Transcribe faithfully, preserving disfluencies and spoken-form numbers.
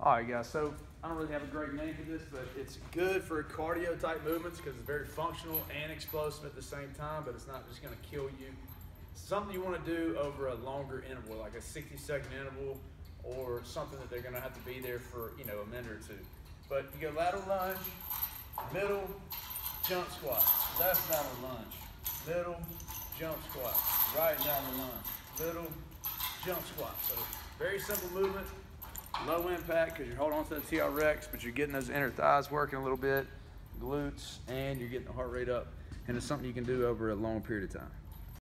All right, guys, so I don't really have a great name for this, but it's good for cardio type movements because it's very functional and explosive at the same time, but it's not just gonna kill you. Something you wanna do over a longer interval, like a sixty second interval, or something that they're gonna have to be there for, you know, a minute or two. But you go lateral lunge, middle, jump squat, left lateral lunge, middle, jump squat, right lateral lunge, middle, jump squat. So very simple movement. Low impact because you're holding on to the T R X, but you're getting those inner thighs working a little bit, glutes, and you're getting the heart rate up. And it's something you can do over a long period of time.